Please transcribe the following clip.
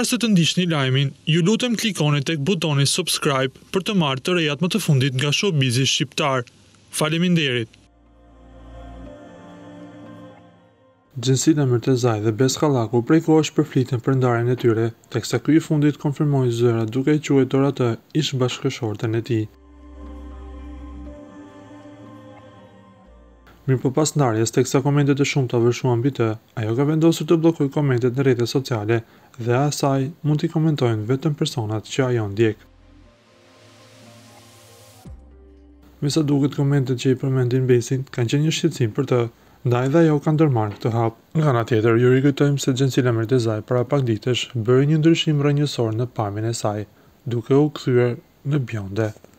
Përpara se të ndiqni lajmin, ju lutem klikoni tek butoni subscribe për të marrë të rejat më të fundit nga showbizi shqiptar. Faleminderit. Xhensila Myrtezaj dhe Bes Kallaku prej kohësh përfliten për ndarjen e tyre, teksa ky i fundit konfirmoi zëra duke i quajtur atë ish bashkëshorten e tij. Mirëpo pas ndarjes, teksa komentet e shumta vërshuan mbi të, ajo ka vendosur të bllokojë komentet në rrjetet sociale dhe asaj mund t'i komentojnë vetëm personat që ajo ndjek. Me sa duket, komentet që i përmendin Besin kanë qenë një shqetësim për të, ndaj dhe ajo ka ndërmarrë këtë hap. Nga ana tjetër, ju rikujtojmë se Xhensila Myrtezaj para pak ditësh bëri një ndryshim rrënjësor në pamjen e saj, duke u kthyer në bjonde.